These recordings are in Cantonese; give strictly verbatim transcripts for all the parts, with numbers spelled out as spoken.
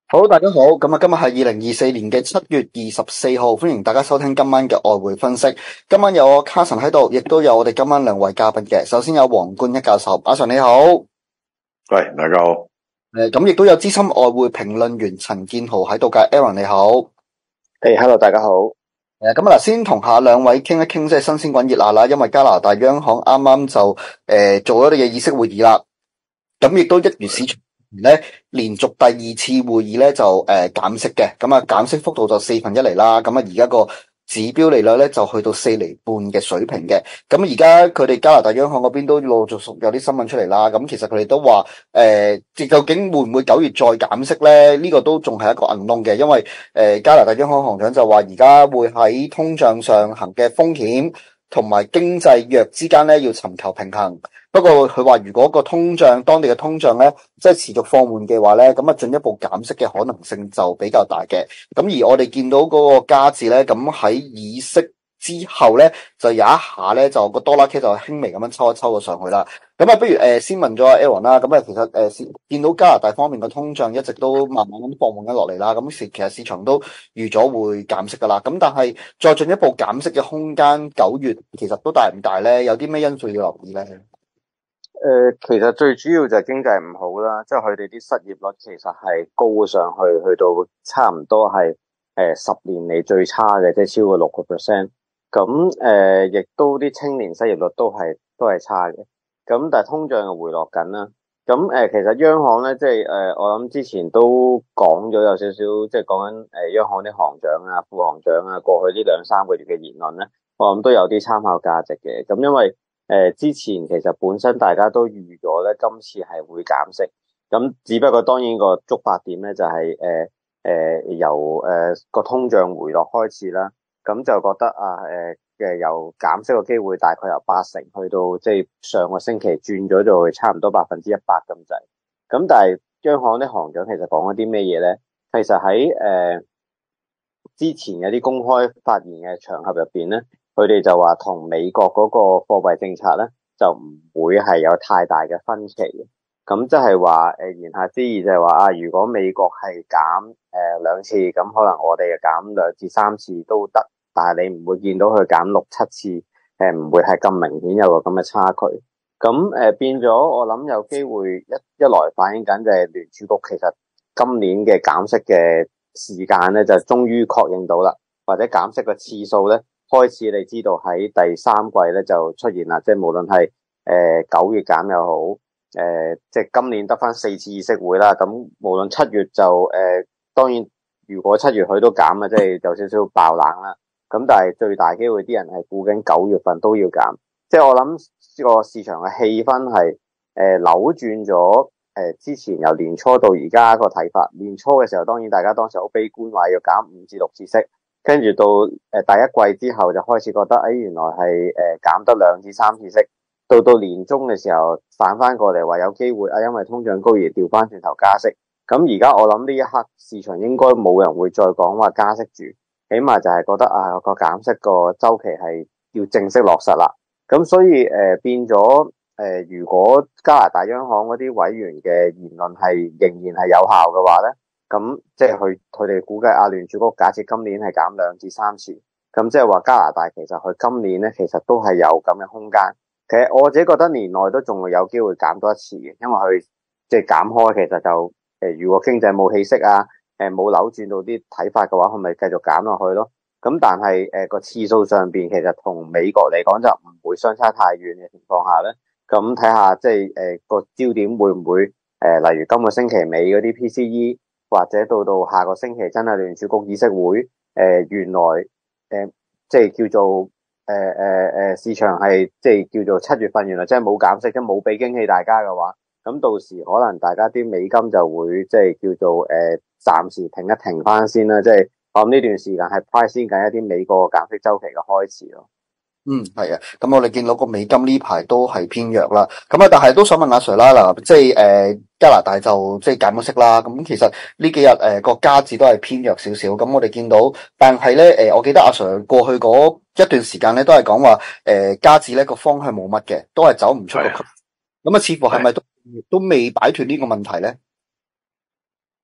好，大家好，咁啊，今日係二零二四年嘅七月二十四號，歡迎大家收聽今晚嘅外匯分析。今晚有我卡神喺度，亦都有我哋今晚兩位嘉賓嘅。首先有黃冠一教授，阿 Sir 你好。 喂，大家好。 誒，咁亦都有資深外匯評論員陳建豪喺度嘅 Aaron 你好。 誒、hey,，hello， 大家好。 誒，咁啊，先同下兩位傾一傾，即係新鮮滾熱辣啦，因為加拿大央行啱啱就誒、呃、做咗啲嘅議息會議啦，咁亦都一如市場咧，連續第二次會議咧就誒減息嘅，咁啊減息幅度就四分一厘啦，咁啊而家個指標利率咧就去到四厘半嘅水平嘅，咁而家佢哋加拿大央行嗰邊都陸續續有啲新聞出嚟啦，咁其實佢哋都話誒，即究竟會唔會九月再減息咧？呢個都仲係一個銀窿嘅，因為誒加拿大央行行長就話而家會喺通脹上行嘅風險同埋經濟弱之間咧要尋求平衡。不過佢話如果個通脹當地嘅通脹咧即係持續放緩嘅話咧，咁啊進一步減息嘅可能性就比較大嘅。咁而我哋見到嗰個加字咧，咁喺議息之後咧就有一下咧就個多啦 K 就輕微咁樣抽一抽咗上去啦。咁啊不如誒、呃、先問咗阿 Aaron 啦。咁啊其實誒、呃、見到加拿大方面嘅通脹一直都慢慢咁放緩緊落嚟啦。咁其實市場都預咗會減息噶啦。咁但係再進一步減息嘅空間，九月其實都大唔大咧？有啲咩因素要留意咧？ 誒、呃，其實最主要就係經濟唔好啦，即係佢哋啲失業率其實係高上去，去到差唔多係誒十年嚟最差嘅，即係超過六個 percent。咁誒，亦、呃、都啲青年失業率都係都係差嘅。咁但係通脹又回落緊啦。咁誒、呃，其實央行咧，即係誒、呃，我諗之前都講咗有少少，即係講緊誒央行啲行長啊、副行長啊，過去呢兩三個月嘅言論咧，我諗都有啲參考價值嘅。咁因為誒、呃，之前其實本身大家都預咗咧，今次係會減息，咁只不過當然個觸發點咧就係誒誒由誒個、呃、通脹回落開始啦，咁就覺得啊誒嘅由減息個機會大概由八成去到即係上個星期轉咗就差唔多百分之一百咁滯，咁但係央行啲行長其實講咗啲咩嘢咧？其實喺誒、呃、之前有啲公開發言嘅場合入邊咧。佢哋就話同美國嗰個貨幣政策咧，就唔會係有太大嘅分歧嘅。咁即係話誒言下之意就係話啊，如果美國係減誒兩次，咁可能我哋減兩至三次都得，但係你唔會見到佢減六七次，誒唔會係咁明顯有個咁嘅差距。咁誒變咗，我諗有機會一一來反映緊就係聯儲局其實今年嘅減息嘅時間咧，就終於確認到啦，或者減息嘅次數咧。開始你知道喺第三季咧就出現啦，即係無論係誒九月減又好，誒、呃、即係今年得翻四次議息會啦。咁無論七月就誒、呃，當然如果七月佢都減啊，即係有少少爆冷啦。咁但係最大機會啲人係估緊九月份都要減，即係我諗個市場嘅氣氛係誒、呃、扭轉咗誒、呃、之前由年初到而家個睇法。年初嘅時候當然大家當時好悲觀，話要減五至六次息。跟住到誒第一季之後就開始覺得，誒原來係誒減得兩至三次息，到到年中嘅時候反翻過嚟話有機會啊，因為通脹高而調翻轉頭加息。咁而家我諗呢一刻市場應該冇人會再講話加息住，起碼就係覺得啊個減息個周期係要正式落實啦。咁所以誒、呃、變咗誒、呃，如果加拿大央行嗰啲委員嘅言論係仍然係有效嘅話咧。咁即係佢佢哋估計阿聯儲局假設今年係減兩至三次，咁即係話加拿大其實佢今年咧其實都係有咁嘅空間。其實我自己覺得年內都仲會有機會減多一次嘅，因為佢即係減開其實就誒、呃、如果經濟冇起色啊，誒冇扭轉到啲睇法嘅話，佢咪繼續減落去咯。咁但係誒個次數上邊其實同美國嚟講就唔會相差太遠嘅情況下咧，咁睇下即係誒個焦點會唔會誒、呃、例如今個星期尾嗰啲 P C E。或者到到下個星期真係聯儲局議息會，誒、呃、原來誒、呃、即係叫做誒誒誒市場係即係叫做七月份原來真係冇減息，即係冇俾驚喜大家嘅話，咁到時可能大家啲美金就會即係叫做誒、呃、暫時停一停翻先啦，即係我諗呢段時間係 price 先緊一啲美國減息周期嘅開始咯。 嗯，係啊，咁我哋見到個美金呢排都係偏弱啦，咁啊，但係都想問阿 Sir 啦，嗱，即係誒加拿大就即係減咗息啦，咁其實呢幾日誒個加字都係偏弱少少，咁我哋見到，但係咧誒，我記得阿 Sir 過去嗰一段時間咧都係講話誒加字咧個方向冇乜嘅，都係走唔出個區，咁啊似乎係咪都都未擺脫呢個問題咧？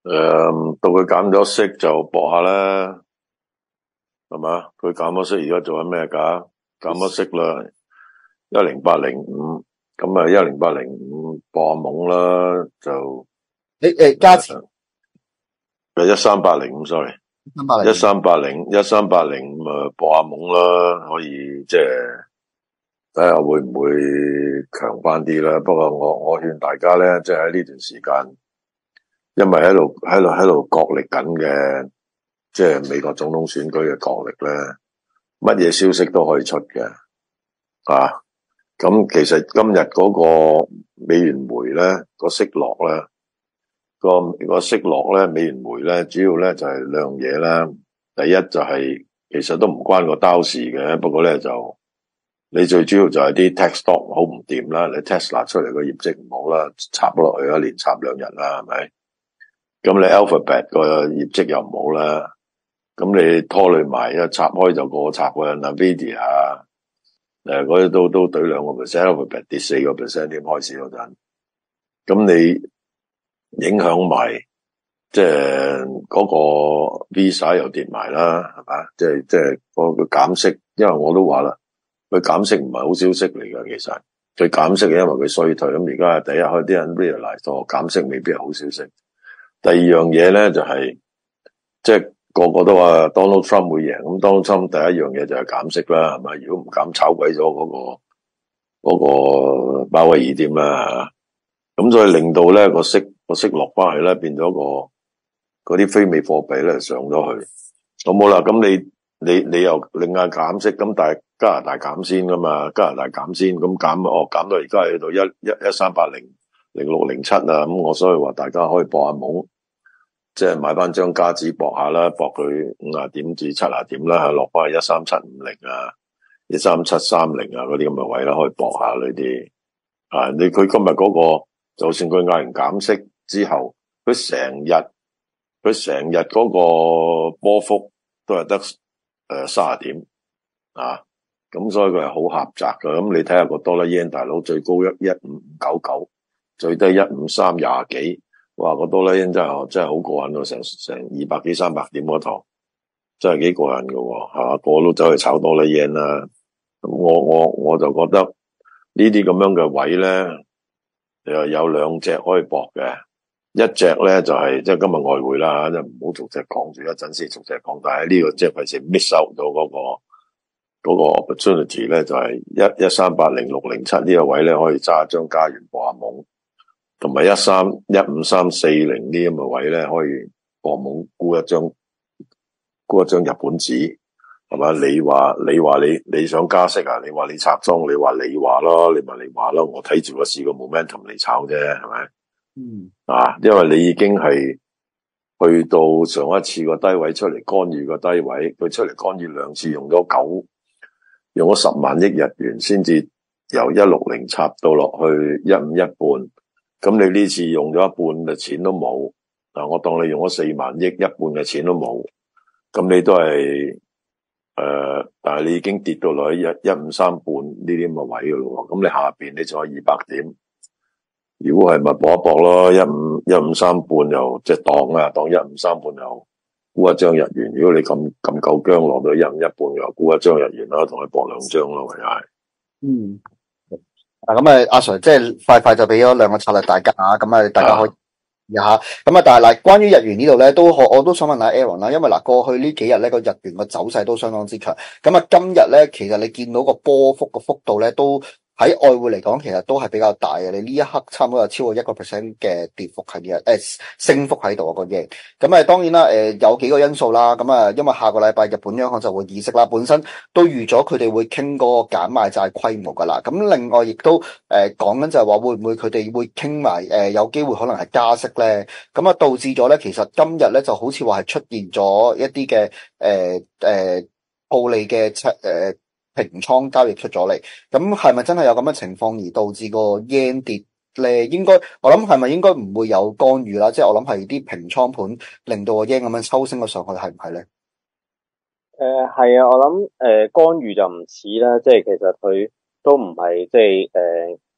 誒，到佢減咗息就搏下啦，係嘛？佢減咗息而家做緊咩㗎？減咗息啦，一零八零五，咁啊一零八零五搏下懵啦，就你誒加錢誒一三八零五 sorry。一三八零一三八零咁啊，搏下懵啦，可以即係睇下會唔會強翻啲啦。不過我我勸大家咧，即係喺呢段時間，因為喺度喺度喺度角力緊嘅，即係美國總統選舉嘅角力咧，乜嘢消息都可以出嘅啊。咁其實今日嗰個美元匯咧個息落咧。個個息落咧，美元匯咧，主要咧就係兩樣嘢啦。第一就係、是、其實都唔關個刀事嘅，不過咧就你最主要就係啲 tech stock 好唔掂啦，你 Tesla 出嚟個業績唔好啦，插咗落去一連插兩日啦，係咪？咁你 Alphabet 個業績又唔好啦，咁你拖累埋一插開就過插嘅 Nvidia 啊，誒嗰啲都都懟兩個 percent，Alphabet 跌四個 percent 點開始嗰陣，咁你。影響埋即係嗰個 Visa 又跌埋啦，係嘛？即係即係個個減息，因為我都話啦，佢減息唔係好消息嚟㗎。其實佢減息係因為佢衰退，咁而家第一開啲人 realize 咗減息未必係好消息。第二樣嘢咧就係、是、即係個個都話 Donald Trump 會贏，咁 Donald Trump 第一樣嘢就係減息啦，係咪？如果唔減，炒鬼咗嗰個嗰、嗰個鮑威爾點啦，咁所以令到咧個息。個息落翻去咧，變咗個嗰啲非美貨幣咧上咗去，咁好啦。咁你你你又另外減息，咁但係加拿大減先噶嘛？加拿大減先，咁減哦減到而家去到一一一三八零零六零七啊，咁我所以話大家可以搏下懵，即係買翻張加紙搏下啦，搏佢五啊點至七啊點啦，落翻去一三七五零啊，一三七三零啊嗰啲咁嘅位啦，可以搏下呢啲啊。你佢今日嗰個，就算佢嗌人減息。之後佢成日佢成日嗰個波幅都係得誒卅點啊，咁所以佢係好狹窄嘅。咁你睇下個多啦 yen 大佬最高一一五五九九，最低一五三廿幾，哇個多啦 yen 真係真係好過癮咯，成成二百幾三百點嗰頭，真係幾過癮嘅吓，個個都走去炒多啦 yen 啦。咁我我我就覺得呢啲咁樣嘅位咧，又有兩隻可以搏嘅。一隻咧就係即係今日外匯啦，就唔好逐隻講住，一陣先逐隻講。但係呢個即係費事 miss out 到嗰個嗰個 opportunity 咧，就係一一三八零六零七呢個位咧，可以揸一張加元博下懵，同埋一三一五三四零呢咁嘅位咧，可以博懵沽一張沽一張日本紙，係嘛？你話你話你你想加息啊？你話你拆裝，你話你話咯，你咪你話咯，我睇住個市個 momentum 嚟炒啫，係咪？嗯，啊，因為你已經係去到上一次個低位出嚟干預個低位，佢出嚟干預兩次，用咗九，用咗十萬億日元先至由一六零插到落去一五一半，咁你呢次用咗一半嘅錢都冇，嗱，我當你用咗四萬億，一半嘅錢都冇，咁你都係誒、呃，但係你已經跌到落去一一五三半呢啲咁嘅位噶咯，咁你下邊你仲有二百點。如果係咪搏一搏咯，一五一五三半又即係當啊，當一五三半又沽一張日元。如果你咁咁夠薑落到一五一半又沽一張日元啦，同佢搏兩張咯，唯有係。嗯， 嗱咁啊，阿 Sir 即係快快就俾咗兩個策略大家啊，咁啊大家可以試下。咁啊，但係嗱，關於日元呢度咧，都我我都想問下 Aaron 啦，因為嗱過去呢幾日咧個日元個走勢都相當之強。咁啊，今日咧其實你見到個波幅個幅度咧都。喺外匯嚟講，其實都係比較大嘅。你呢一刻差唔多有超過一個 percent 嘅跌幅喺呢日，誒升幅喺度個 yen。咁啊，當然啦，誒有幾個因素啦。咁啊，因為下個禮拜日本央行就會議息啦，本身都預咗佢哋會傾嗰個減買債規模噶啦。咁另外亦都誒講緊就係話會唔會佢哋會傾埋誒有機會可能係加息咧？咁啊，導致咗咧，其實今日咧就好似話係出現咗一啲嘅誒誒暴利嘅誒。呃平倉交易出咗嚟，咁係咪真係有咁嘅情況而導致個 yen 跌咧？應該我諗係咪應該唔會有干預啦？即係我諗係啲平倉盤令到個 yen 咁樣抽升咗上去，係唔係咧？ 誒係啊，我諗誒、呃、干預就唔似啦，即係其實佢都唔係即係誒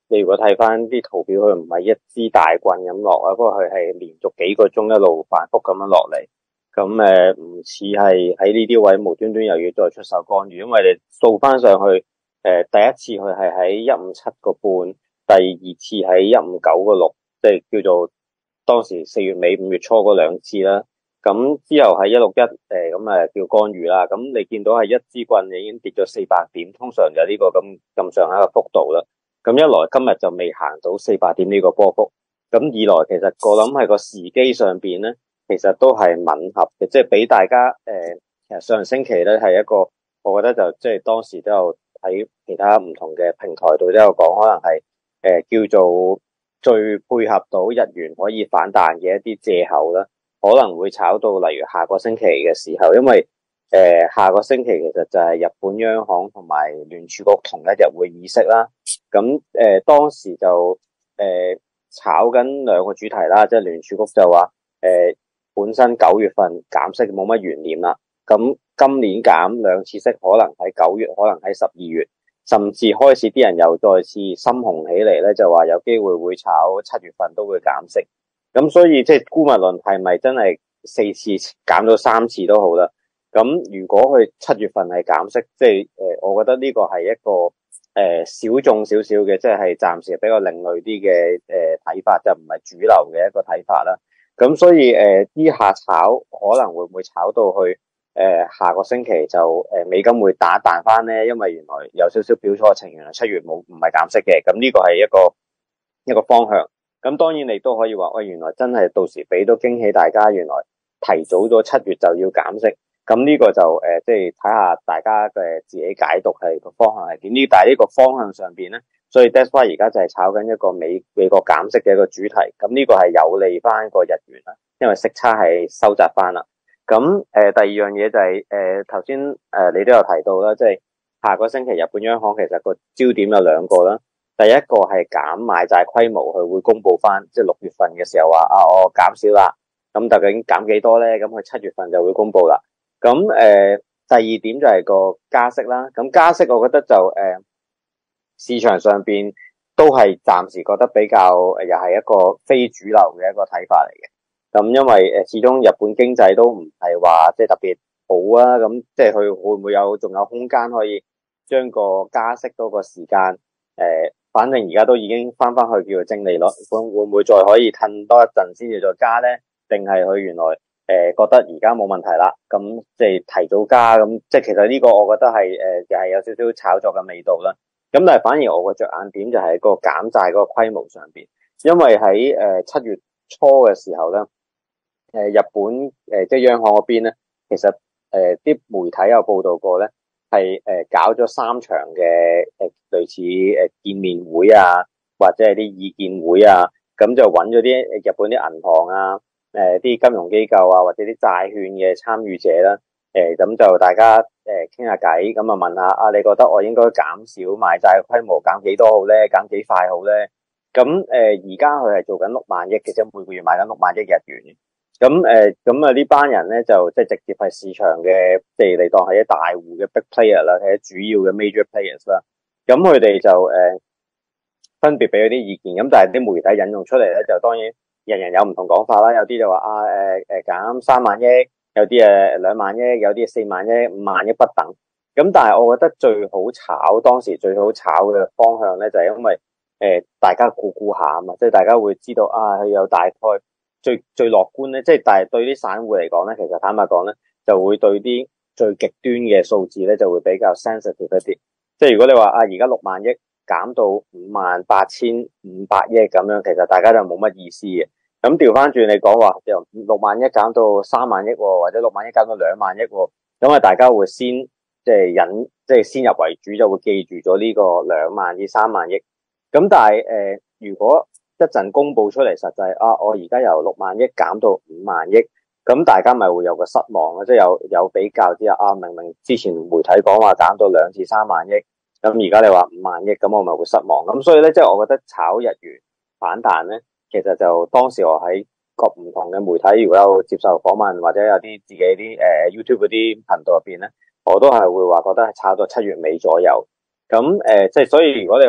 你如果睇翻啲圖表，佢唔係一支大棍咁落啊，不過佢係連續幾個鐘一路反覆咁樣落嚟。咁誒唔似係喺呢啲位無端端又要再出手干預，因為你掃翻上去，誒、呃、第一次佢係喺一五七個半，第二次喺一五九個六，即係叫做當時四月尾五月初嗰兩次啦。咁之後喺一六一誒咁誒叫干預啦。咁你見到係一支棍已經跌咗四百點，通常就呢個咁咁上下嘅幅度啦。咁一來今日就未行到四百點呢個波幅，咁二來其實我諗係個時機上邊咧。其實都係吻合嘅，即係俾大家誒、呃，其實上星期咧係一個，我覺得就即係當時都有喺其他唔同嘅平台度都有講，可能係誒、呃、叫做最配合到日元可以反彈嘅一啲借口啦，可能會炒到例如下個星期嘅時候，因為誒、呃、下個星期其實就係日本央行同埋聯儲局同一日會議息啦，咁誒、呃、當時就誒、呃、炒緊兩個主題啦，即係聯儲局就話誒。呃本身九月份減息冇乜懸念啦，咁今年減兩次息，可能喺九月，可能喺十二月，甚至開始啲人又再次心紅起嚟咧，就話有機會會炒七月份都會減息。咁所以即係姑勿論係咪真係四次減到三次都好啦。咁如果佢七月份係減息，即係誒，我覺得呢個係一個誒、呃、小眾少少嘅，即係暫時比較另類啲嘅誒睇法，就唔係主流嘅一個睇法啦。咁所以誒呢、呃、下炒可能會唔會炒到去誒、呃、下個星期就誒、呃、美金會打彈翻咧？因為原來有少少表錯情，原來七月冇唔係減息嘅。咁呢個係一個一個方向。咁當然你都可以話喂，原來真係到時俾到驚喜大家，原來提早咗七月就要減息。咁呢個就誒即係睇下大家嘅自己解讀係個方向係點。呢但係呢個方向上邊咧。所以 that's why 而家就係炒緊一個美美國減息嘅一個主題，咁呢個係有利翻個日元啦，因為息差係收窄翻啦。咁誒、呃、第二樣嘢就係誒頭先誒你都有提到啦，即係下個星期日本央行其實個焦點有兩個啦，第一個係減買債規模，佢會公布翻，即係六月份嘅時候話啊我減少啦，咁究竟減幾多咧？咁佢七月份就會公布啦。咁誒、呃、第二點就係個加息啦，咁加息我覺得就誒。呃市場上邊都係暫時覺得比較誒，又係一個非主流嘅一個睇法嚟嘅。咁因為誒，始終日本經濟都唔係話即係特別好啊。咁即係佢會唔會有仲有空間可以將個加息嗰個時間誒，反正而家都已經翻翻去叫做正利率，會會唔會再可以褪多一陣先至再加咧？定係佢原來誒覺得而家冇問題啦？咁即係提早加咁，即係其實呢個我覺得係誒，又係有少少炒作嘅味道啦。咁但係反而我個着眼點就係個減債嗰個規模上邊，因為喺誒七月初嘅時候咧，誒日本誒即係央行嗰邊咧，其實誒啲媒體有報道過咧，係誒搞咗三場嘅誒類似誒見面會啊，或者係啲意見會啊，咁就揾咗啲日本啲銀行啊，誒啲金融機構啊，或者啲債券嘅參與者啦。誒，咁就大家誒傾下偈，咁啊問下啊，你覺得我應該減少買債嘅規模，減幾多好咧？減幾快好咧？咁誒，而家佢係做緊六萬億嘅啫，每個月買緊六萬億日元。咁誒，咁啊呢班人咧就即係直接係市場嘅，即係你當係一大戶嘅 big player 啦，係主要嘅 major players 啦。咁佢哋就誒、呃、分別俾咗啲意見，咁但係啲媒體引用出嚟咧，就當然人人有唔同講法啦。有啲就話啊誒誒減三萬億。有啲誒兩萬億，有啲四萬億、五萬億不等。咁但係我覺得最好炒，當時最好炒嘅方向咧，就係因為誒大家估估下啊嘛，即係大家會知道啊，佢有大概最最樂觀咧，即係但係對啲散戶嚟講咧，其實坦白講咧，就會對啲最極端嘅數字咧，就會比較 sensitive 一啲。即係如果你話啊，而家六萬億減到五萬八千五百億咁樣，其實大家就冇乜意思嘅。咁調翻轉你講話，由六萬億減到三萬億，或者六萬億減到兩萬億，咁啊大家會先即係引，即係先入為主，就會記住咗呢個兩萬至三萬億。咁但係誒、呃，如果一陣公布出嚟，實際啊，我而家由六萬億減到五萬億，咁大家咪會有個失望咯，即係有有比較之下啊，明明之前媒體講話減到兩至三萬億，咁而家你話五萬億，咁我咪會失望。咁所以咧，即係我覺得炒日元反彈咧。其實就當時我喺各唔同嘅媒體，如果有接受訪問或者有啲自己啲誒、呃、YouTube 嗰啲頻道入邊咧，我都係會話覺得係炒到七月尾左右。咁誒，即、呃、係所以如果你話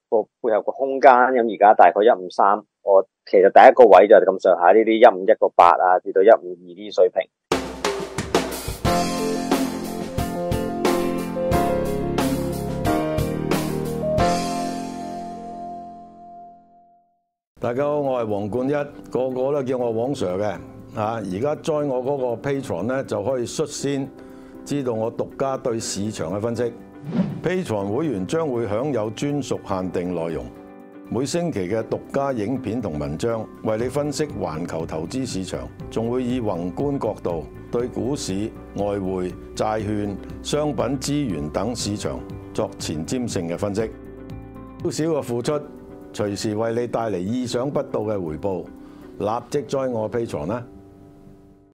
個背後個空間，咁而家大概一五三，我其實第一個位就係咁上下，呢啲一五一個八啊，至到一五二呢啲水平。 大家好，我係黃冠一，個個都叫我黃 Sir 嘅。啊，而家 join 我嗰個 Patreon 咧，就可以率先知道我獨家對市場嘅分析。Patreon 會員將會享有專屬限定內容，每星期嘅獨家影片同文章，為你分析環球投資市場，仲會以宏觀角度對股市、外匯、債券、商品、資源等市場作前瞻性嘅分析。少少嘅付出，隨時為你帶嚟意想不到嘅回報，立即 join我 Patreon 啦！